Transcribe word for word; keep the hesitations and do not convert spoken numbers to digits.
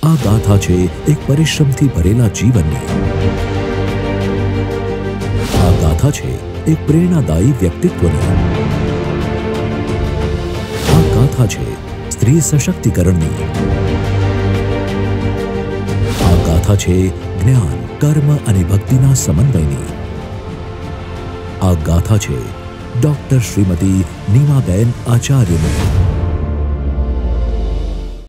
આ ગાથા છે એક પરિશ્રમથી ભરેલા જીવનની. આ ગાથા છે એક પ્રેરણાદાયી વ્યક્તિત્વની. આ ગાથા છે સ્ત્રી સશક્તિકરણની. આ ગાથા છે જ્ઞાન, કર્મ અને ભક્તિના સમન્વયની. આ ગાથા છે ડોક્ટર શ્રીમતી નીમાબેન આચાર્યની.